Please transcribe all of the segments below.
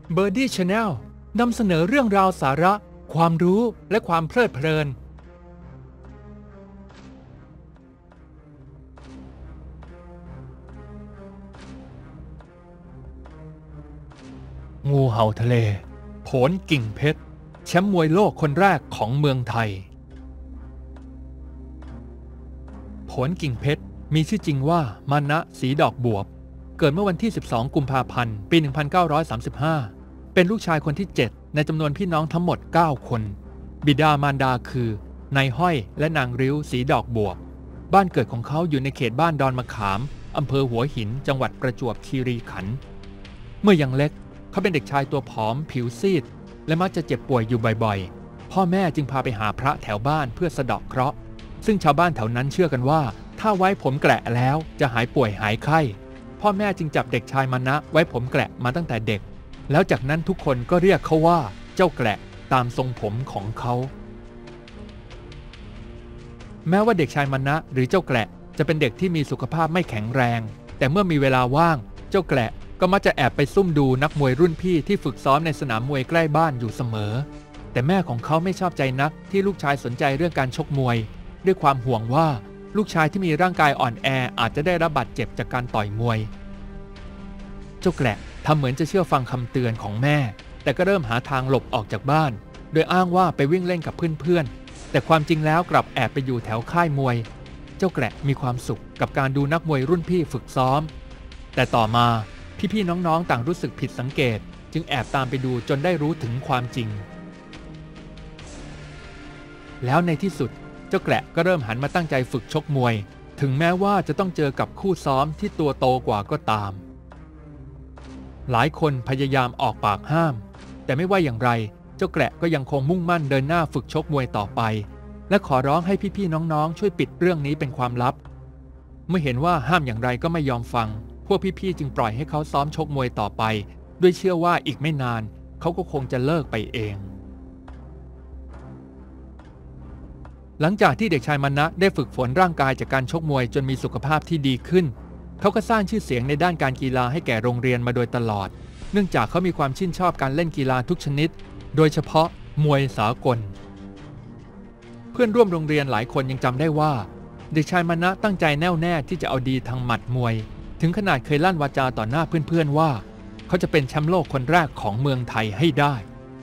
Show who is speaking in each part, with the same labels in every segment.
Speaker 1: Birdie Channel นำเสนอเรื่องราวสาระความรู้และความเพลิดเพลินงูเห่าทะเลโผนกิ่งเพชรแชมป์มวยโลกคนแรกของเมืองไทยโผนกิ่งเพชรมีชื่อจริงว่ามานะศรีดอกบวบเกิดเมื่อวันที่12กุมภาพันธ์ปี 1935เป็นลูกชายคนที่7ในจำนวนพี่น้องทั้งหมด9คนบิดามารดาคือนายห้อยและนางริ้วศรีดอกบวบบ้านเกิดของเขาอยู่ในเขตบ้านดอนมะขามอำเภอหัวหินจังหวัดประจวบคีรีขันธ์เมื่อยังเล็กเขาเป็นเด็กชายตัวผอมผิวซีดและมักจะเจ็บป่วยอยู่บ่อยๆพ่อแม่จึงพาไปหาพระแถวบ้านเพื่อสะเดาะเคราะห์ซึ่งชาวบ้านแถวนั้นเชื่อกันว่าถ้าไว้ผมแกระแล้วจะหายป่วยหายไข้พ่อแม่จึงจับเด็กชายมานะไว้ผมแกระมาตั้งแต่เด็กแล้วจากนั้นทุกคนก็เรียกเขาว่าเจ้าแกระตามทรงผมของเขาแม้ว่าเด็กชายมานะหรือเจ้าแกระจะเป็นเด็กที่มีสุขภาพไม่แข็งแรงแต่เมื่อมีเวลาว่างเจ้าแกระก็มักจะแอบไปซุ่มดูนักมวยรุ่นพี่ที่ฝึกซ้อมในสนามมวยใกล้บ้านอยู่เสมอแต่แม่ของเขาไม่ชอบใจนักที่ลูกชายสนใจเรื่องการชกมวยด้วยความห่วงว่าลูกชายที่มีร่างกายอ่อนแออาจจะได้รับบาดเจ็บจากการต่อยมวยเจ้าแกระทำเหมือนจะเชื่อฟังคำเตือนของแม่แต่ก็เริ่มหาทางหลบออกจากบ้านโดยอ้างว่าไปวิ่งเล่นกับเพื่อนๆแต่ความจริงแล้วกลับแอบไปอยู่แถวค่ายมวยเจ้าแกระมีความสุขกับการดูนักมวยรุ่นพี่ฝึกซ้อมแต่ต่อมาพี่ๆน้องๆต่างรู้สึกผิดสังเกตจึงแอบตามไปดูจนได้รู้ถึงความจริงแล้วในที่สุดเจ้าแกระก็เริ่มหันมาตั้งใจฝึกชกมวยถึงแม้ว่าจะต้องเจอกับคู่ซ้อมที่ตัวโตกว่าก็ตามหลายคนพยายามออกปากห้ามแต่ไม่ว่าอย่างไรเจ้าแกระก็ยังคงมุ่งมั่นเดินหน้าฝึกชกมวยต่อไปและขอร้องให้พี่ๆน้องๆช่วยปิดเรื่องนี้เป็นความลับเมื่อเห็นว่าห้ามอย่างไรก็ไม่ยอมฟังพวกพี่ๆจึงปล่อยให้เขาซ้อมชกมวยต่อไปด้วยเชื่อว่าอีกไม่นานเขาก็คงจะเลิกไปเองหลังจากที่เด็กชายมานะได้ฝึกฝนร่างกายจากการชกมวยจนมีสุขภาพที่ดีขึ้นเขาก็สร้างชื่อเสียงในด้านการกีฬาให้แก่โรงเรียนมาโดยตลอดเนื่องจากเขามีความชื่นชอบการเล่นกีฬาทุกชนิดโดยเฉพาะมวยสากลเพื่อนร่วมโรงเรียนหลายคนยังจำได้ว่าเด็กชายมานะตั้งใจแน่วแน่ที่จะเอาดีทางหมัดมวยถึงขนาดเคยลั่นวาจาต่อหน้าเพื่อนๆว่าเขาจะเป็นแชมป์โลกคนแรกของเมืองไทยให้ได้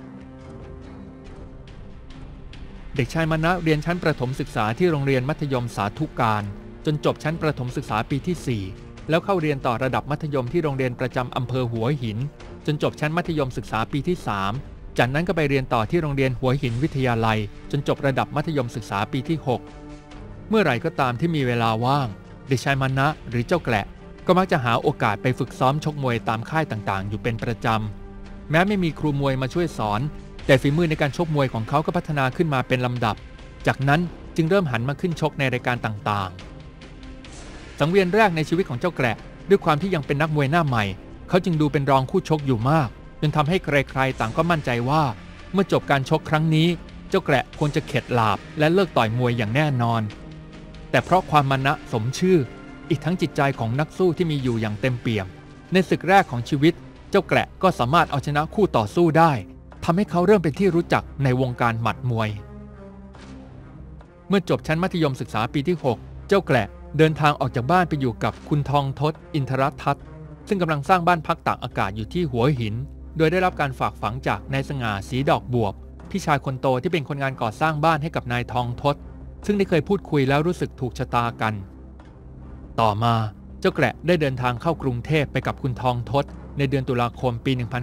Speaker 1: เด็กชายมานะเรียนชั้นประถมศึกษาที่โรงเรียนมัธยมสาธุการจนจบชั้นประถมศึกษาปีที่4แล้วเข้าเรียนต่อระดับมัธยมที่โรงเรียนประจำอำเภอหัวหินจนจบชั้นมัธยมศึกษาปีที่3จากนั้นก็ไปเรียนต่อที่โรงเรียนหัวหินวิทยาลัยจนจบระดับมัธยมศึกษาปีที่6เมื่อไหร่ก็ตามที่มีเวลาว่างเด็กชายมานะหรือเจ้าแกระก็มักจะหาโอกาสไปฝึกซ้อมชกมวยตามค่ายต่างๆอยู่เป็นประจำแม้ไม่มีครูมวยมาช่วยสอนแต่ฝีมือในการชกมวยของเขาก็พัฒนาขึ้นมาเป็นลำดับจากนั้นจึงเริ่มหันมาขึ้นชกในรายการต่างๆสังเวียนแรกในชีวิตของเจ้าแกระด้วยความที่ยังเป็นนักมวยหน้าใหม่เขาจึงดูเป็นรองคู่ชกอยู่มากจนทำให้ใครๆต่างก็มั่นใจว่าเมื่อจบการชกครั้งนี้เจ้าแกระควรจะเข็ดหลาบและเลิกต่อยมวยอย่างแน่นอนแต่เพราะความมานะสมชื่ออีกทั้งจิตใจของนักสู้ที่มีอยู่อย่างเต็มเปี่ยมในศึกแรกของชีวิตเจ้าแกระก็สามารถเอาชนะคู่ต่อสู้ได้ทำให้เขาเริ่มเป็นที่รู้จักในวงการหมัดมวยเมื่อจบชั้นมัธยมศึกษาปีที่6เจ้าแกระเดินทางออกจากบ้านไปอยู่กับคุณทองทศอินทรทัศน์ซึ่งกำลังสร้างบ้านพักตากอากาศอยู่ที่หัวหินโดยได้รับการฝากฝังจากนายสง่าศรีดอกบวบพี่ชายคนโตที่เป็นคนงานก่อสร้างบ้านให้กับนายทองทศซึ่งได้เคยพูดคุยแล้วรู้สึกถูกชะตากันต่อมาเจ้าแกระได้เดินทางเข้ากรุงเทพไปกับคุณทองทศในเดือนตุลาคมปี 1955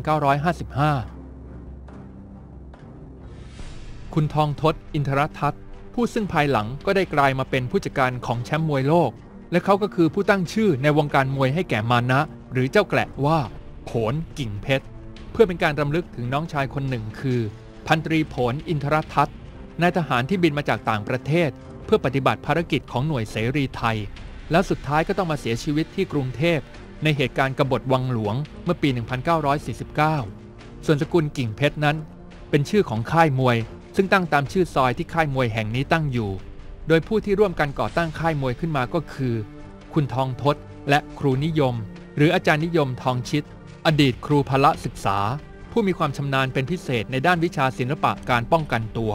Speaker 1: คุณทองทศอินทรทัศน์ผู้ซึ่งภายหลังก็ได้กลายมาเป็นผู้จัดการของแชมป์มวยโลกและเขาก็คือผู้ตั้งชื่อในวงการมวยให้แก่มานะหรือเจ้าแกระว่าโผนกิ่งเพชรเพื่อเป็นการรำลึกถึงน้องชายคนหนึ่งคือพันตรีโผนอินทรทัศน์นายทหารที่บินมาจากต่างประเทศเพื่อปฏิบัติภารกิจของหน่วยเสรีไทยแล้วสุดท้ายก็ต้องมาเสียชีวิตที่กรุงเทพในเหตุการณ์กบฏวังหลวงเมื่อปี 1949 ส่วนสกุลกิ่งเพชรนั้นเป็นชื่อของค่ายมวยซึ่งตั้งตามชื่อซอยที่ค่ายมวยแห่งนี้ตั้งอยู่โดยผู้ที่ร่วมกันก่อตั้งค่ายมวยขึ้นมาก็คือคุณทองทศและครูนิยมหรืออาจารย์นิยมทองชิตอดีตครูพละศึกษาผู้มีความชำนาญเป็นพิเศษในด้านวิชาศิลปะการป้องกันตัว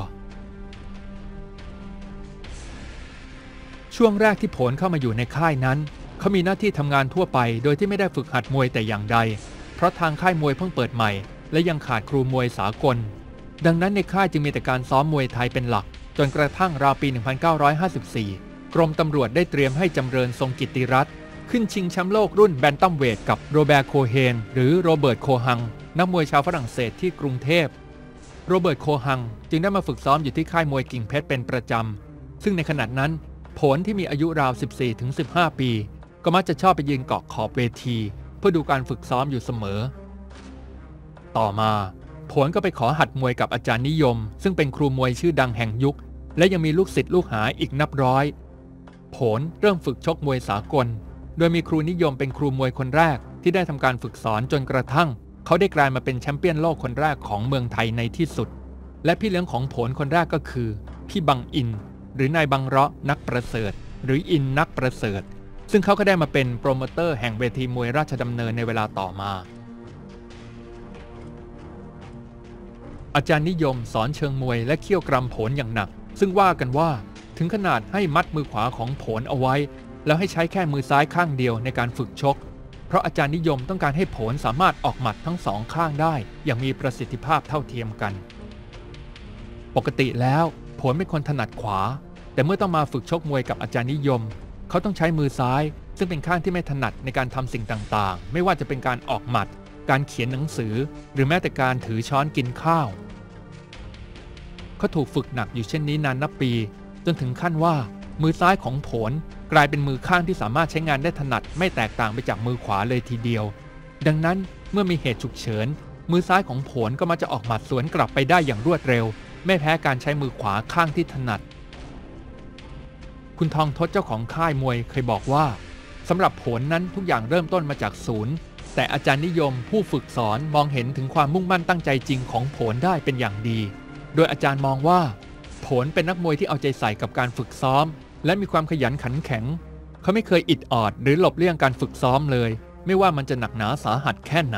Speaker 1: ช่วงแรกที่โผลเข้ามาอยู่ในค่ายนั้นเขามีหน้าที่ทำงานทั่วไปโดยที่ไม่ได้ฝึกหัดมวยแต่อย่างใดเพราะทางค่ายมวยเพิ่งเปิดใหม่และยังขาดครูมวยสากลดังนั้นในค่ายจึงมีแต่การซ้อมมวยไทยเป็นหลักจนกระทั่งราวปี 1954 กรมตำรวจได้เตรียมให้จำเริญทรงกิตติรัตน์ขึ้นชิงแชมป์โลกรุ่นแบนตัมเวทกับโรแบร์ โคเฮนหรือโรเบิร์ต โคฮังนักมวยชาวฝรั่งเศสที่กรุงเทพโรเบิร์ต โคฮังจึงได้มาฝึกซ้อมอยู่ที่ค่ายมวยกิ่งเพชรเป็นประจำซึ่งในขณะนั้นโผลที่มีอายุราว 14-15 ปีก็มักจะชอบไปยืนเกาะขอบเวทีเพื่อดูการฝึกซ้อมอยู่เสมอต่อมาโผลก็ไปขอหัดมวยกับอาจารย์นิยมซึ่งเป็นครูมวยชื่อดังแห่งยุคและยังมีลูกศิษย์ลูกหาอีกนับร้อยโผลเริ่มฝึกชกมวยสากลโดยมีครูนิยมเป็นครูมวยคนแรกที่ได้ทำการฝึกสอนจนกระทั่งเขาได้กลายมาเป็นแชมเปี้ยนโลกคนแรกของเมืองไทยในที่สุดและพี่เลี้ยงของโผลคนแรกก็คือพี่บังอินหรือนายบังเราะนักประเสริฐหรืออินนักประเสริฐซึ่งเขาก็ได้มาเป็นโปรโมเตอร์แห่งเวทีมวยราชดำเนินในเวลาต่อมาอาจารย์นิยมสอนเชิงมวยและเขี่ยวกรำโผลอย่างหนักซึ่งว่ากันว่าถึงขนาดให้มัดมือขวาของโผลเอาไว้แล้วให้ใช้แค่มือซ้ายข้างเดียวในการฝึกชกเพราะอาจารย์นิยมต้องการให้โผลสามารถออกหมัดทั้งสองข้างได้อย่างมีประสิทธิภาพเท่าเทียมกันปกติแล้วโผลเป็นคนถนัดขวาแต่เมื่อต้องมาฝึกชกมวยกับอาจารย์นิยมเขาต้องใช้มือซ้ายซึ่งเป็นข้างที่ไม่ถนัดในการทำสิ่งต่างๆไม่ว่าจะเป็นการออกหมัดการเขียนหนังสือหรือแม้แต่การถือช้อนกินข้าวเขาถูกฝึกหนักอยู่เช่นนี้นานนับปีจนถึงขั้นว่ามือซ้ายของโผลกลายเป็นมือข้างที่สามารถใช้งานได้ถนัดไม่แตกต่างไปจากมือขวาเลยทีเดียวดังนั้นเมื่อมีเหตุฉุกเฉินมือซ้ายของโผลก็มักจะออกหมัดสวนกลับไปได้อย่างรวดเร็วไม่แพ้การใช้มือขวาข้างที่ถนัดคุณทองทศเจ้าของค่ายมวยเคยบอกว่าสำหรับโผลนั้นทุกอย่างเริ่มต้นมาจากศูนย์แต่อาจารย์นิยมผู้ฝึกสอนมองเห็นถึงความมุ่งมั่นตั้งใจจริงของโผลได้เป็นอย่างดีโดยอาจารย์มองว่าโผลเป็นนักมวยที่เอาใจใส่กับการฝึกซ้อมและมีความขยันขันแข็งเขาไม่เคยอิดออดหรือหลบเลี่ยงการฝึกซ้อมเลยไม่ว่ามันจะหนักหนาสาหัสแค่ไหน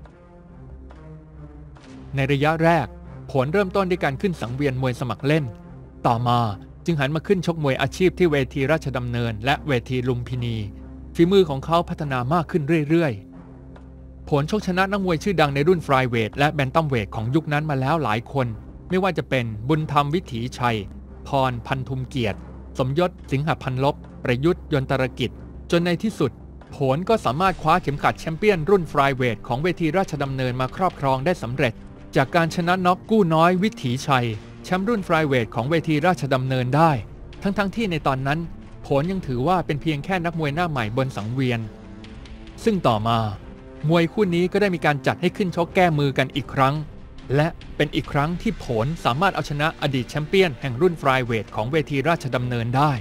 Speaker 1: ในระยะแรกโผลเริ่มต้นด้วยการขึ้นสังเวียนมวยสมัครเล่นต่อมาจึงหันมาขึ้นชกมวยอาชีพที่เวทีราชดำเนินและเวทีลุมพินีฝีมือของเขาพัฒนามากขึ้นเรื่อยๆโผลชกชนะนักมวยชื่อดังในรุ่นฟลายเวทและแบนตัมเวทของยุคนั้นมาแล้วหลายคนไม่ว่าจะเป็นบุญธรรมวิถีชัยพรพันธุมเกียรติสมยศสิงหพันลบประยุทธ์ยนตรกิจจนในที่สุดโผลก็สามารถคว้าเข็มขัดแชมเปี้ยนรุ่นฟลายเวทของเวทีราชดำเนินมาครอบครองได้สำเร็จจากการชนะน็อกกู้น้อยวิถีชัยแชมป์รุ่นฟลายเวทของเวทีราชดำเนินได้ทั้งที่ในตอนนั้นโผลยังถือว่าเป็นเพียงแค่นักมวยหน้าใหม่บนสังเวียนซึ่งต่อมามวยคู่นี้ก็ได้มีการจัดให้ขึ้นชกแก้มือกันอีกครั้งและเป็นอีกครั้งที่โผลสามารถเอาชนะอดีตแชมเปี้ยนแห่งรุ่นฟลายเวทของเวทีราชดำเนินได้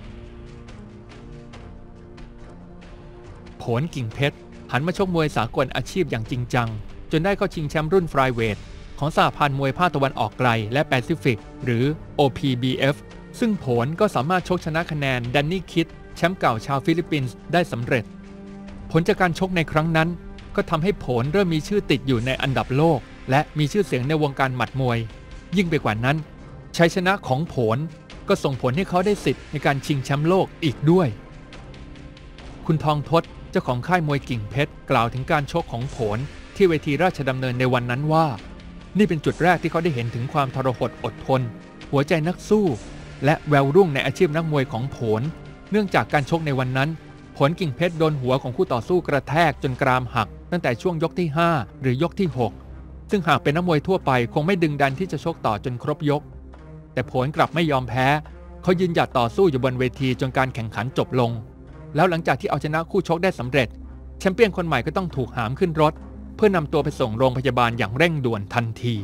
Speaker 1: โผลกิ่งเพชรหันมาชกมวยสากลอาชีพอย่างจริงจังจนได้เข้าชิงแชมป์รุ่นฟลายเวทของสหพันธ์มวยภาคตะวันออกไกลและแปซิฟิกหรือ OPBF ซึ่งโผลก็สามารถชกชนะคะแนนแดนนี่คิดแชมป์เก่าชาวฟิลิปปินส์ได้สำเร็จผลจากการชกในครั้งนั้นก็ทำให้โผลเริ่มมีชื่อติดอยู่ในอันดับโลกและมีชื่อเสียงในวงการหมัดมวยยิ่งไปกว่านั้นชัยชนะของโผลก็ส่งผลให้เขาได้สิทธิ์ในการชิงแชมป์โลกอีกด้วยคุณทองทศเจ้าของค่ายมวยกิ่งเพชรกล่าวถึงการชกของโผลที่เวทีราชดำเนินในวันนั้นว่านี่เป็นจุดแรกที่เขาได้เห็นถึงความทรหดอดทนหัวใจนักสู้และแววรุ่งในอาชีพนักมวยของโผลเนื่องจากการชกในวันนั้นโผลกิ่งเพชรโดนหัวของคู่ต่อสู้กระแทกจนกรามหักตั้งแต่ช่วงยกที่5หรือยกที่6ซึ่งหากเป็นนักมวยทั่วไปคงไม่ดึงดันที่จะชกต่อจนครบยกแต่โผลกลับไม่ยอมแพ้เขายืนหยัดต่อสู้อยู่บนเวทีจนการแข่งขันจบลงแล้วหลังจากที่เอาชนะคู่ชกได้สำเร็จแชมเปี้ยนคนใหม่ก็ต้องถูกหามขึ้นรถเพื่อนำตัวไปส่งโรงพยาบาลอย่างเร่งด่วนทันที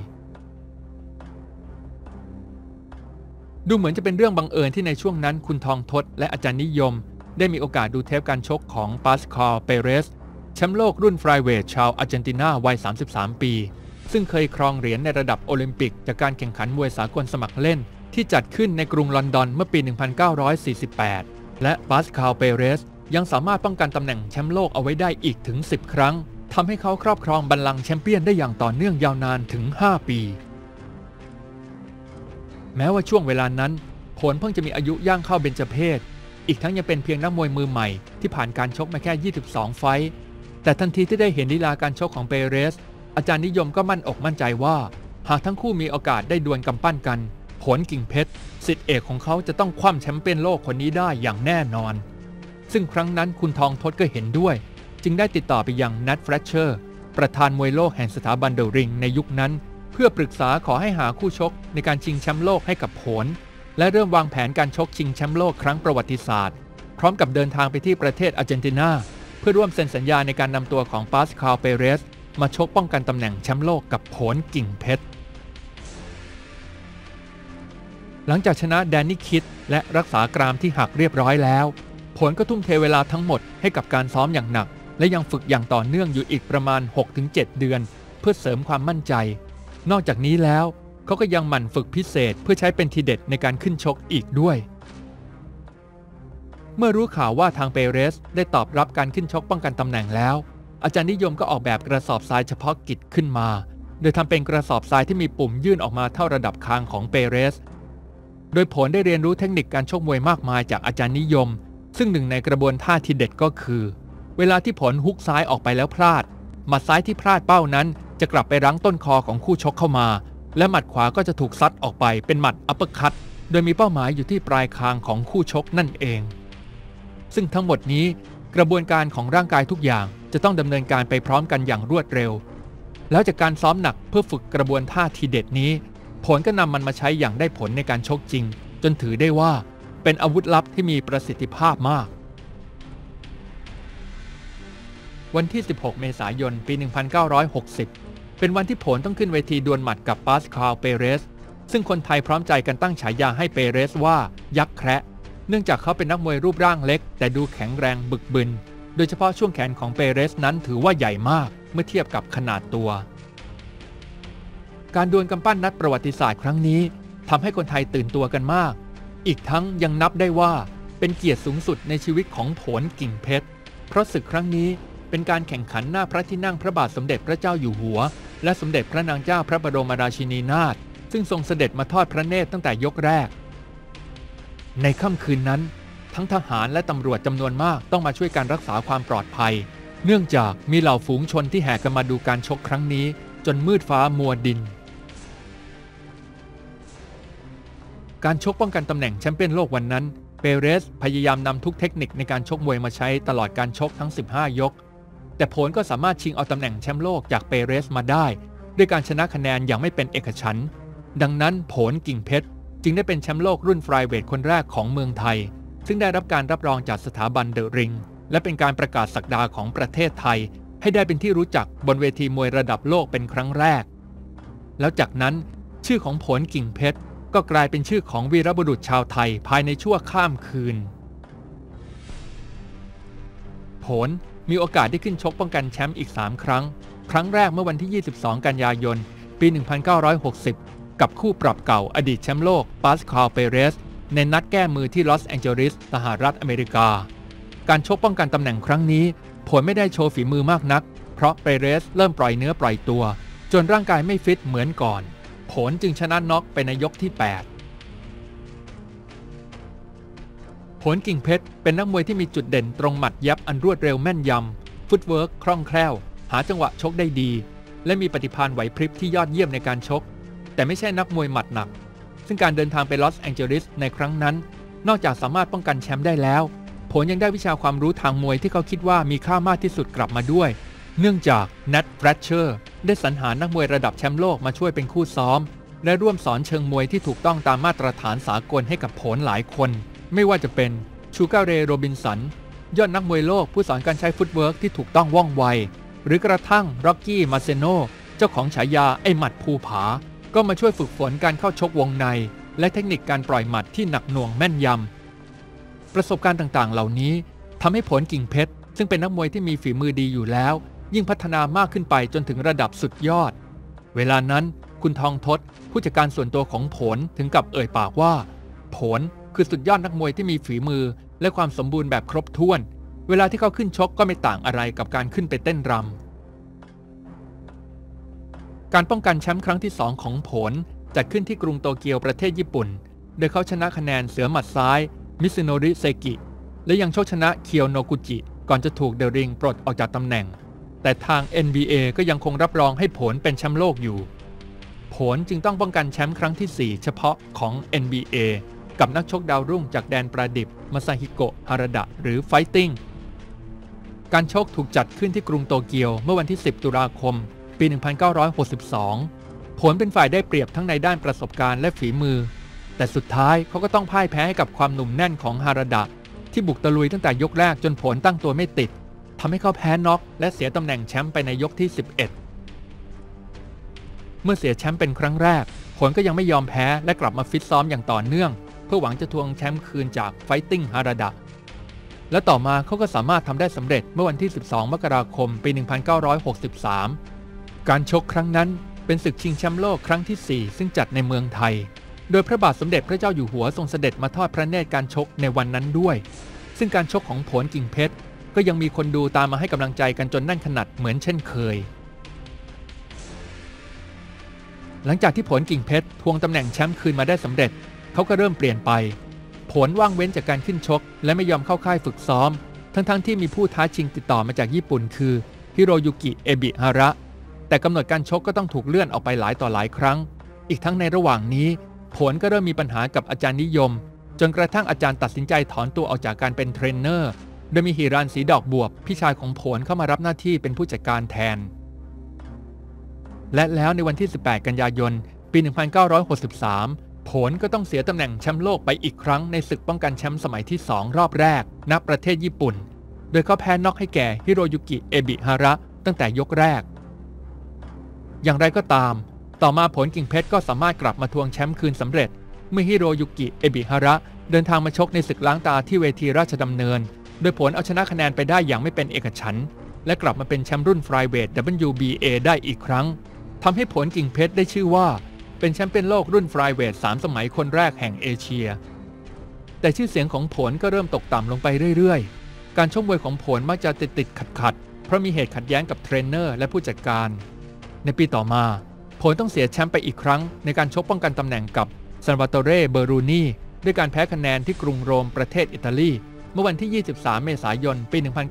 Speaker 1: ดูเหมือนจะเป็นเรื่องบังเอิญที่ในช่วงนั้นคุณทองทศและอาจารย์นิยมได้มีโอกาสดูเทปการชกของปาสคาล เปเรสแชมป์โลกรุ่นฟลายเวทชาวอาร์เจนตินาวัย33 ปีซึ่งเคยครองเหรียญในระดับโอลิมปิกจากการแข่งขันมวยสากลสมัครเล่นที่จัดขึ้นในกรุงลอนดอนเมื่อปี 1948 และปาสคาล เปเรสยังสามารถป้องกันตำแหน่งแชมป์โลกเอาไว้ได้อีกถึง10 ครั้งทำให้เขาครอบครองบัลลังก์แชมเปี้ยนได้อย่างต่อเนื่องยาวนานถึง 5 ปีแม้ว่าช่วงเวลานั้นผลเพิ่งจะมีอายุย่างเข้าเบญจเพสอีกทั้งยังเป็นเพียงนักมวยมือใหม่ที่ผ่านการชกมาแค่ 22 ไฟต์แต่ทันทีที่ได้เห็นลีลาการชกของเปเรสอาจารย์นิยมก็มั่นอกมั่นใจว่าหากทั้งคู่มีโอกาสได้ดวลกำปั้นกันผลกิ่งเพชรศิษย์เอกของเขาจะต้องคว่ำแชมเปี้ยนโลกคนนี้ได้อย่างแน่นอนซึ่งครั้งนั้นคุณทองทศก็เห็นด้วยจึงได้ติดต่อไปยังนัทแฟรชเชอร์ประธานมวยโลกแห่งสถาบันเดอะริงในยุคนั้นเพื่อปรึกษาขอให้หาคู่ชกในการชิงแชมป์โลกให้กับผลและเริ่มวางแผนการชกชิงแชมป์โลกครั้งประวัติศาสตร์พร้อมกับเดินทางไปที่ประเทศอาร์เจนตินาเพื่อร่วมเซ็นสัญญาในการนำตัวของปาสคาลเปเรสมาชกป้องกันตำแหน่งแชมป์โลกกับผลกิ่งเพชรหลังจากชนะแดนนี่คิดและรักษากรามที่หักเรียบร้อยแล้วผลก็ทุ่มเทเวลาทั้งหมดให้กับการซ้อมอย่างหนักและยังฝึกอย่างต่อเนื่องอยู่อีกประมาณ 6-7 เดือนเพื่อเสริมความมั่นใจนอกจากนี้แล้วเขาก็ยังหมั่นฝึกพิเศษเพื่อใช้เป็นทีเด็ดในการขึ้นชกอีกด้วยเมื่อรู้ข่าวว่าทางเปเรสได้ตอบรับการขึ้นชกป้องกันตำแหน่งแล้วอาจารย์นิยมก็ออกแบบกระสอบทรายเฉพาะกิจขึ้นมาโดยทำเป็นกระสอบทรายที่มีปุ่มยื่นออกมาเท่าระดับคางของเปเรสโดยผลได้เรียนรู้เทคนิคการชกมวยมากมายจากอาจารย์นิยมซึ่งหนึ่งในกระบวนท่าทีเด็ดก็คือเวลาที่ผลฮุกซ้ายออกไปแล้วพลาดหมัดซ้ายที่พลาดเป้านั้นจะกลับไปรั้งต้นคอของคู่ชกเข้ามาและหมัดขวาก็จะถูกซัดออกไปเป็นหมัดอัปเปอร์คัตโดยมีเป้าหมายอยู่ที่ปลายคางของคู่ชกนั่นเองซึ่งทั้งหมดนี้กระบวนการของร่างกายทุกอย่างจะต้องดำเนินการไปพร้อมกันอย่างรวดเร็วแล้วจากการซ้อมหนักเพื่อฝึกกระบวนท่าทีเด็ดนี้ผลก็นำมันมาใช้อย่างได้ผลในการชกจริงจนถือได้ว่าเป็นอาวุธลับที่มีประสิทธิภาพมากวันที่ 16 เมษายน ปี 1960 เป็นวันที่ผลต้องขึ้นเวทีดวลหมัดกับปาสคาลเปเรสซึ่งคนไทยพร้อมใจกันตั้งฉายาให้เปเรสว่ายักษ์แคระเนื่องจากเขาเป็นนักมวยรูปร่างเล็กแต่ดูแข็งแรงบึกบึนโดยเฉพาะช่วงแขนของเปเรสนั้นถือว่าใหญ่มากเมื่อเทียบกับขนาดตัวการดวลกำปั้นนัดประวัติศาสตร์ครั้งนี้ทำให้คนไทยตื่นตัวกันมากอีกทั้งยังนับได้ว่าเป็นเกียรติสูงสุดในชีวิตของผลกิ่งเพชรเพราะศึกครั้งนี้เป็นการแข่งขันหน้าพระที่นั่งพระบาทสมเด็จพระเจ้าอยู่หัวและสมเด็จพระนางเจ้าพระบรมราชินีนาถซึ่งทรงเสด็จมาทอดพระเนตรตั้งแต่ยกแรกในค่ำคืนนั้นทั้งทหารและตำรวจจำนวนมากต้องมาช่วยการรักษาความปลอดภัยเนื่องจากมีเหล่าฝูงชนที่แห่กันมาดูการชกครั้งนี้จนมืดฟ้ามัวดินการชกป้องกันตำแหน่งแชมเปี้ยนโลกวันนั้นเปเรสพยายามนำทุกเทคนิคในการชกมวยมาใช้ตลอดการชกทั้ง 15 ยกแต่ผลก็สามารถชิงเอาตำแหน่งแชมป์โลกจากเปเรสมาได้ด้วยการชนะคะแนนอย่างไม่เป็นเอกฉันท์ดังนั้นผลกิ่งเพชรจึงได้เป็นแชมป์โลกรุ่นไฟล์เวทคนแรกของเมืองไทยซึ่งได้รับการรับรองจากสถาบันเดอะริงและเป็นการประกาศศักดาของประเทศไทยให้ได้เป็นที่รู้จักบนเวทีมวยระดับโลกเป็นครั้งแรกแล้วจากนั้นชื่อของผลกิ่งเพชรก็กลายเป็นชื่อของวีรบุรุษชาวไทยภายในชั่วข้ามคืนผลมีโอกาสได้ขึ้นชกป้องกันแชมป์อีก3 ครั้งครั้งแรกเมื่อวันที่ 22 กันยายน ปี 1960 กับคู่ปรับเก่าอดีตแชมป์โลกปาสคาลเปเรสในนัดแก้มือที่ลอสแองเจลิสสหรัฐอเมริกาการชกป้องกันตำแหน่งครั้งนี้ผลไม่ได้โชว์ฝีมือมากนักเพราะเปเรสเริ่มปล่อยเนื้อปล่อยตัวจนร่างกายไม่ฟิตเหมือนก่อนผลจึงชนะน็อกไปในยกที่ 8ผลกิ่งเพชรเป็นนักมวยที่มีจุดเด่นตรงหมัดยับอันรวดเร็วแม่นยำฟุตเวิร์กคล่องแคล่วหาจังหวะชกได้ดีและมีปฏิภาณไหวพริบที่ยอดเยี่ยมในการชกแต่ไม่ใช่นักมวยหมัดหนักซึ่งการเดินทางไปลอสแองเจลิสในครั้งนั้นนอกจากสามารถป้องกันแชมป์ได้แล้วผลยังได้วิชาความรู้ทางมวยที่เขาคิดว่ามีค่ามากที่สุดกลับมาด้วยเนื่องจากนัทแฟรชเชอร์ได้สรรหานักมวยระดับแชมป์โลกมาช่วยเป็นคู่ซ้อมและร่วมสอนเชิงมวยที่ถูกต้องตามมาตรฐานสากลให้กับผลหลายคนไม่ว่าจะเป็นชูการ์เรย์โรบินสันยอดนักมวยโลกผู้สอนการใช้ฟุตเวิร์กที่ถูกต้องว่องไวหรือกระทั่งร็อกกี้มาเซโนเจ้าของฉายาไอหมัดภูผาก็มาช่วยฝึกฝนการเข้าชกวงในและเทคนิคการปล่อยหมัดที่หนักหน่วงแม่นยำประสบการณ์ต่างๆเหล่านี้ทำให้ผลกิ่งเพชรซึ่งเป็นนักมวยที่มีฝีมือดีอยู่แล้วยิ่งพัฒนามากขึ้นไปจนถึงระดับสุดยอดเวลานั้นคุณทองทศผู้จัดการส่วนตัวของผลถึงกับเอ่ยปากว่าผลคือสุดยอดนักมวยที่มีฝีมือและความสมบูรณ์แบบครบถ้วนเวลาที่เขาขึ้นชกก็ไม่ต่างอะไรกับการขึ้นไปเต้นรการป้องกันแชมป์ครั้งที่2ของผลจัดขึ้นที่กรุงโตเกียวประเทศญี่ปุ่นโดยเขาชนะคะแนนเสือหมัดซ้ายมิซึโนริเซกิและยังโชคชนะเคียวโนกุจิก่อนจะถูกเดอะริงปลดออกจากตำแหน่งแต่ทาง NBA ก็ยังคงรับรองให้ผลเป็นแชมป์โลกอยู่ผลจึงต้องป้องกันแชมป์ครั้งที่4เฉพาะของ NBA กับนักชกดาวรุ่งจากแดนประดิบมาซาฮิโกะฮาราดะหรือไฟติ้งการชกถูกจัดขึ้นที่กรุงโตเกียวเมื่อวันที่10ตุลาคมปี 1962 ผลเป็นฝ่ายได้เปรียบทั้งในด้านประสบการณ์และฝีมือแต่สุดท้ายเขาก็ต้องพ่ายแพ้ให้กับความหนุ่มแน่นของฮาราดะที่บุกตะลุยตั้งแต่ยกแรกจนผลตั้งตัวไม่ติดทำให้เขาแพ้น็อกและเสียตำแหน่งแชมป์ไปในยกที่11เมื่อเสียแชมป์เป็นครั้งแรกผลก็ยังไม่ยอมแพ้และกลับมาฟิตซ้อมอย่างต่อเนื่องเพื่อหวังจะทวงแชมป์คืนจากไฟติ้งฮาราดะและต่อมาเขาก็สามารถทำได้สำเร็จเมื่อวันที่12มกราคมปี 1963 การชกครั้งนั้นเป็นศึกชิงแชมป์โลกครั้งที่4ซึ่งจัดในเมืองไทยโดยพระบาทสมเด็จพระเจ้าอยู่หัวทรงเสด็จมาทอดพระเนตรการชกในวันนั้นด้วยซึ่งการชกของผลกิ่งเพชรก็ยังมีคนดูตามมาให้กำลังใจกันจนแน่นขนาดเหมือนเช่นเคยหลังจากที่ผลกิ่งเพชรทวงตำแหน่งแชมป์คืนมาได้สำเร็จเขาก็เริ่มเปลี่ยนไปผลว่างเว้นจากการขึ้นชกและไม่ยอมเข้าค่ายฝึกซ้อมทั้งที่มีผู้ท้าชิงติดต่อมาจากญี่ปุ่นคือฮิโรยุกิเอบิฮาระแต่กำหนดการชกก็ต้องถูกเลื่อนออกไปหลายต่อหลายครั้งอีกทั้งในระหว่างนี้ผลก็เริ่มมีปัญหากับอาจารย์นิยมจนกระทั่งอาจารย์ตัดสินใจถอนตัวออกจากการเป็นเทรนเนอร์โดยมีฮิรันสีดอกบวบพี่ชายของผลเข้ามารับหน้าที่เป็นผู้จัดการแทนและแล้วในวันที่18กันยายนปี 1963 ผลก็ต้องเสียตำแหน่งแชมป์โลกไปอีกครั้งในศึกป้องกันแชมป์สมัยที่2รอบแรกณประเทศญี่ปุ่นโดยเขาแพ้น็อกให้แก่ฮิโรยุกิเอบิฮาระตั้งแต่ยกแรกอย่างไรก็ตามต่อมาผลกิ่งเพชรก็สามารถกลับมาทวงแชมป์คืนสำเร็จเมื่อฮิโรยุกิเอบิฮาระเดินทางมาชกในศึกล้างตาที่เวทีราชดำเนินโดยผลเอาชนะคะแนนไปได้อย่างไม่เป็นเอกฉันท์และกลับมาเป็นแชมป์รุ่นไฟเวท WBA ได้อีกครั้งทำให้ผลกิ่งเพชรได้ชื่อว่าเป็นแชมป์เปี้ยนโลกรุ่นไฟเวท3สมัยคนแรกแห่งเอเชียแต่ชื่อเสียงของผลก็เริ่มตกต่ำลงไปเรื่อยๆการชกมวยของผลมักจะติดขัดเพราะมีเหตุขัดแย้งกับเทรนเนอร์และผู้จัดการในปีต่อมาผลต้องเสียแชมป์ไปอีกครั้งในการชกป้องกันตำแหน่งกับซัลวาโตเร เบอรูนีด้วยการแพ้คะแนนที่กรุงโรมประเทศอิตาลีเมื่อวันที่ 23 เมษายน ปี 1965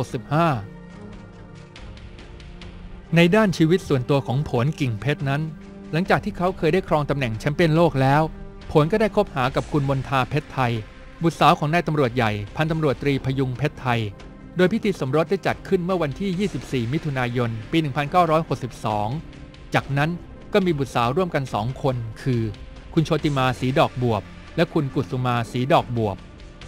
Speaker 1: ในด้านชีวิตส่วนตัวของผลกิ่งเพชรนั้นหลังจากที่เขาเคยได้ครองตำแหน่งแชมป์เปี้ยนโลกแล้วผลก็ได้คบหากับคุณมนทาเพชรไทยบุตรสาวของนายตำรวจใหญ่พันตำรวจตรีพยุงเพชรไทยโดยพิธีสมรสได้จัดขึ้นเมื่อวันที่ 24 มิถุนายน ปี 1962 จากนั้นก็มีบุตรสาวร่วมกัน2คนคือคุณโชติมาสีดอกบวบและคุณกุสุมาสีดอกบวบ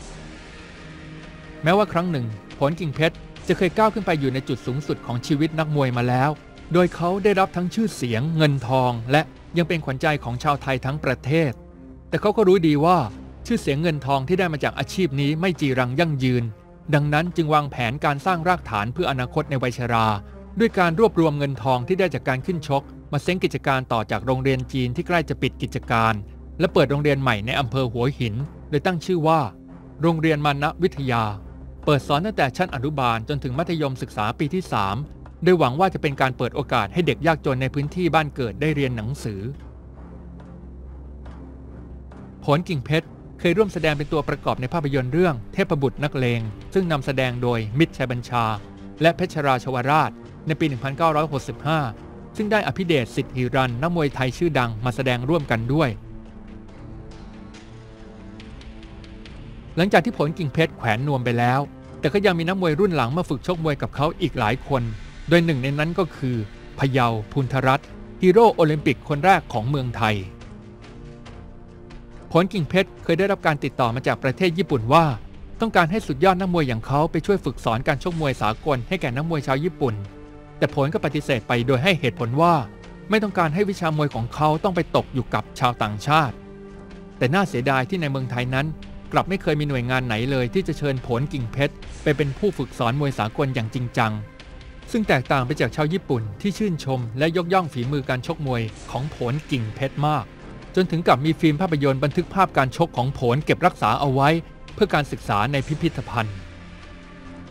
Speaker 1: แม้ว่าครั้งหนึ่งผลกิ่งเพชรจะเคยก้าวขึ้นไปอยู่ในจุดสูงสุดของชีวิตนักมวยมาแล้วโดยเขาได้รับทั้งชื่อเสียงเงินทองและยังเป็นขวัญใจของชาวไทยทั้งประเทศแต่เขาก็รู้ดีว่าชื่อเสียงเงินทองที่ได้มาจากอาชีพนี้ไม่จีรังยั่งยืนดังนั้นจึงวางแผนการสร้างรากฐานเพื่ออนาคตในวัยชราด้วยการรวบรวมเงินทองที่ได้จากการขึ้นชกมาเซ้งกิจการต่อจากโรงเรียนจีนที่ใกล้จะปิดกิจการและเปิดโรงเรียนใหม่ในอำเภอหัวหินโดยตั้งชื่อว่าโรงเรียนมานะวิทยาเปิดสอนตั้งแต่ชั้นอนุบาลจนถึงมัธยมศึกษาปีที่3โดยหวังว่าจะเป็นการเปิดโอกาสให้เด็กยากจนในพื้นที่บ้านเกิดได้เรียนหนังสือผลกิ่งเพชรเคยร่วมแสดงเป็นตัวประกอบในภาพยนตร์เรื่องเทพบุตรนักเลงซึ่งนำแสดงโดยมิตรชัยบัญชาและเพชรราชวราชในปี 1965 ซึ่งได้อภิเดชสิทธิหิรันนักมวยไทยชื่อดังมาแสดงร่วมกันด้วยหลังจากที่ผลกิ่งเพชรแขวนนวมไปแล้วแต่ก็ยังมีนักมวยรุ่นหลังมาฝึกชกมวยกับเขาอีกหลายคนโดยหนึ่งในนั้นก็คือพเยาพุนทรัตน์ฮีโร่โอลิมปิกคนแรกของเมืองไทยผลกิ่งเพชรเคยได้รับการติดต่อมาจากประเทศญี่ปุ่นว่าต้องการให้สุดยอดนักมวยอย่างเขาไปช่วยฝึกสอนการชกมวยสากลให้แก่นักมวยชาวญี่ปุ่นแต่ผลก็ปฏิเสธไปโดยให้เหตุผลว่าไม่ต้องการให้วิชามวยของเขาต้องไปตกอยู่กับชาวต่างชาติแต่น่าเสียดายที่ในเมืองไทยนั้นกลับไม่เคยมีหน่วยงานไหนเลยที่จะเชิญผลกิ่งเพชรไปเป็นผู้ฝึกสอนมวยสากลอย่างจริงจังซึ่งแตกต่างไปจากชาวญี่ปุ่นที่ชื่นชมและยกย่องฝีมือการชกมวยของผลกิ่งเพชรมากจนถึงกับมีฟิล์มภาพยนตร์บันทึกภาพการชกของผลเก็บรักษาเอาไว้เพื่อการศึกษาในพิพิธภัณฑ์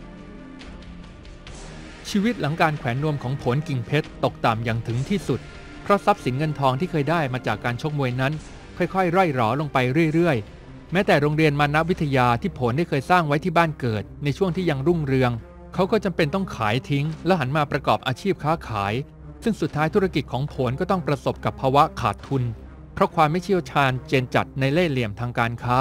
Speaker 1: ชีวิตหลังการแขวนนวมของผลกิ่งเพชรตกต่ำอย่างถึงที่สุดราะทรัพย์สินเงินทองที่เคยได้มาจากการชกมวยนั้นค่อยๆร่อยหรอลงไปเรื่อยๆแม้แต่โรงเรียนมานะวิทยาที่ผลได้เคยสร้างไว้ที่บ้านเกิดในช่วงที่ยังรุ่งเรืองเขาก็จำเป็นต้องขายทิ้งและหันมาประกอบอาชีพค้าขายซึ่งสุดท้ายธุรกิจของผลก็ต้องประสบกับภาวะขาดทุนเพราะความไม่เชี่ยวชาญเจนจัดในเล่ห์เหลี่ยมทางการค้า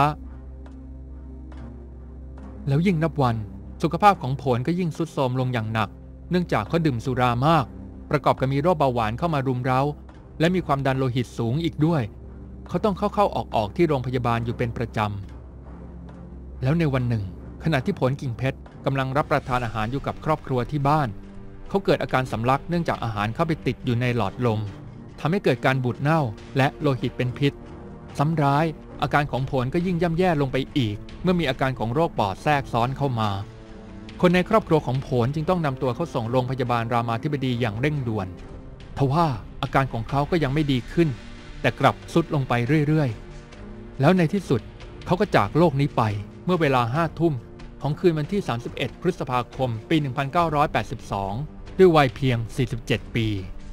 Speaker 1: แล้วยิ่งนับวันสุขภาพของผลก็ยิ่งทรุดโทรมลงอย่างหนักเนื่องจากเขาดื่มสุรามากประกอบกับมีโรคเบาหวานเข้ามารุมเร้าและมีความดันโลหิตสูงอีกด้วยเขาต้องเข้าออกที่โรงพยาบาลอยู่เป็นประจำแล้วในวันหนึ่งขณะที่ผลกิ่งเพชรกำลังรับประทานอาหารอยู่กับครอบครัวที่บ้านเขาเกิดอาการสำลักเนื่องจากอาหารเข้าไปติดอยู่ในหลอดลมทำให้เกิดการบูดเน่าและโลหิตเป็นพิษซ้ำร้ายอาการของผลก็ยิ่งย่ำแย่ลงไปอีกเมื่อมีอาการของโรคปอดแทรกซ้อนเข้ามาคนในครอบครัวของผลจึงต้องนำตัวเขาส่งโรงพยาบาลรามาธิบดีอย่างเร่งด่วนทว่าอาการของเขาก็ยังไม่ดีขึ้นแต่กลับทรุดลงไปเรื่อยๆแล้วในที่สุดเขาก็จากโลกนี้ไปเมื่อเวลา5 ทุ่มของคืนวันที่31 พฤษภาคมปี 1982 ด้วยวัยเพียง47 ปี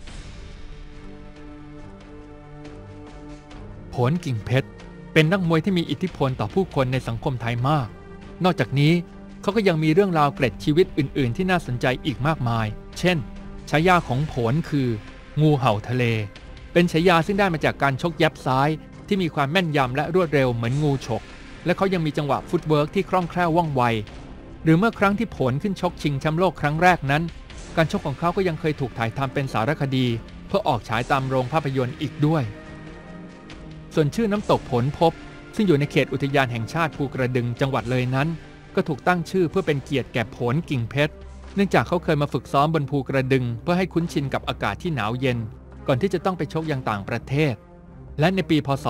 Speaker 1: ผลกิ่งเพชรเป็นนักมวยที่มีอิทธิพลต่อผู้คนในสังคมไทยมากนอกจากนี้เขาก็ยังมีเรื่องราวเกร็ดชีวิตอื่นๆที่น่าสนใจอีกมากมายเช่นฉายาของผลคืองูเห่าทะเลเป็นฉายาซึ่งได้มาจากการชกแย็บซ้ายที่มีความแม่นยำและรวดเร็วเหมือนงูฉกและเขายังมีจังหวะฟุตเวิร์กที่คล่องแคล่วว่องไวหรือเมื่อครั้งที่ผลขึ้นชกชิงแชมป์โลกครั้งแรกนั้นการชกของเขาก็ยังเคยถูกถ่ายทำเป็นสารคดีเพื่อออกฉายตามโรงภาพยนตร์อีกด้วยส่วนชื่อน้ำตกผลพบซึ่งอยู่ในเขตอุทยานแห่งชาติภูกระดึงจังหวัดเลยนั้นก็ถูกตั้งชื่อเพื่อเป็นเกียรติแก่ผลกิ่งเพชรเนื่องจากเขาเคยมาฝึกซ้อมบนภูกระดึงเพื่อให้คุ้นชินกับอากาศที่หนาวเย็นก่อนที่จะต้องไปชกยังต่างประเทศและในปีพ.ศ.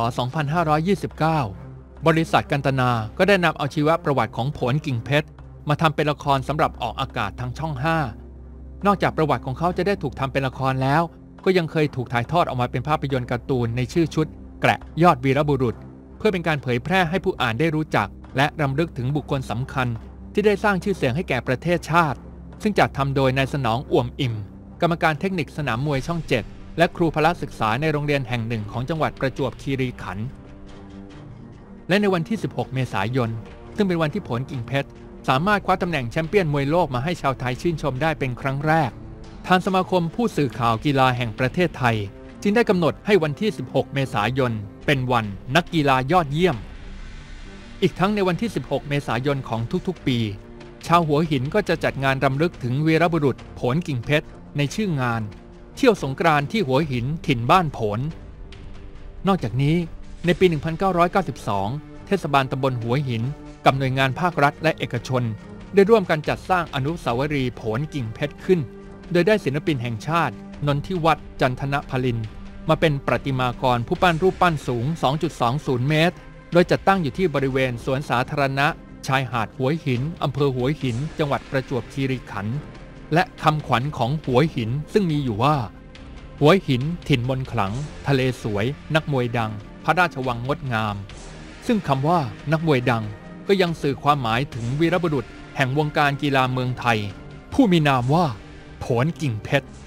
Speaker 1: 2529 บริษัทกันตนาก็ได้นำเอาชีวประวัติของผลกิ่งเพชรมาทำเป็นละครสำหรับออกอากาศทางช่อง 5นอกจากประวัติของเขาจะได้ถูกทำเป็นละครแล้วก็ยังเคยถูกถ่ายทอดออกมาเป็นภาพยนตร์การ์ตูนในชื่อชุดแกระยอดวีรบุรุษเพื่อเป็นการเผยแพร่ให้ผู้อ่านได้รู้จักและรำลึกถึงบุคคลสำคัญที่ได้สร้างชื่อเสียงให้แก่ประเทศชาติซึ่งจัดทำโดยนายสนองอ่วมอิ่มกรรมการเทคนิคสนามมวยช่อง 7และครูพละศึกษาในโรงเรียนแห่งหนึ่งของจังหวัดประจวบคีรีขันธ์และในวันที่16 เมษายนซึ่งเป็นวันที่ผลกิ่งเพชรสามารถคว้าตำแหน่งแชมเปี้ยนมวยโลกมาให้ชาวไทยชื่นชมได้เป็นครั้งแรกทางสมาคมผู้สื่อข่าวกีฬาแห่งประเทศไทยจึงได้กำหนดให้วันที่16 เมษายนเป็นวันนักกีฬายอดเยี่ยมอีกทั้งในวันที่16 เมษายนของทุกๆปีชาวหัวหินก็จะจัดงานรำลึกถึงวีรบุรุษผลกิ่งเพชรในชื่องานเที่ยวสงกรานต์ที่หัวหินถิ่นบ้านผลนอกจากนี้ในปี 1992 เทศบาลตำบลหัวหินกับหน่วยงานภาครัฐและเอกชนได้ร่วมกันจัดสร้างอนุสาวรีย์ผลกิ่งเพชรขึ้นโดยได้ศิลปินแห่งชาตินนทิวัฒน์จันทนพลินมาเป็นประติมากรผู้ปั้นรูปปั้นสูง 2.20 เมตรโดยจัดตั้งอยู่ที่บริเวณสวนสาธารณะชายหาดหัวหินอำเภอหัวหินจังหวัดประจวบคีรีขันธ์และคำขวัญของหัวหินซึ่งมีอยู่ว่าหัวหินถิ่นมนต์ขลังทะเลสวยนักมวยดังพระราชวังงดงามซึ่งคำว่านักมวยดังก็ยังสื่อความหมายถึงวีรบุรุษแห่งวงการกีฬาเมืองไทยผู้มีนามว่าผลกิ่งเพชร